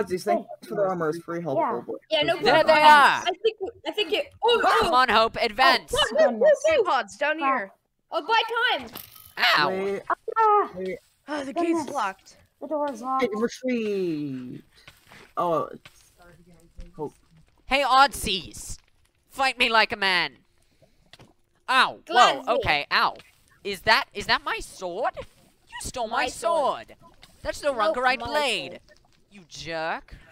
Oddies, thanks for the armor. It's pretty helpful. Yeah, no problem. There they are. I think it. Oh, Come on, Hope, advance. Hey, pods, down here. Oh, buy time. Ow. Wait, wait. Oh, the gate's locked. The door's locked. Retreat. Oh. Hope. Hey, Oddsies. Fight me like a man. Ow. Whoa, Gladly. okay, ow. Is that my sword? You stole my sword. That's the Nope, Rungerite my blade. sword. You jerk.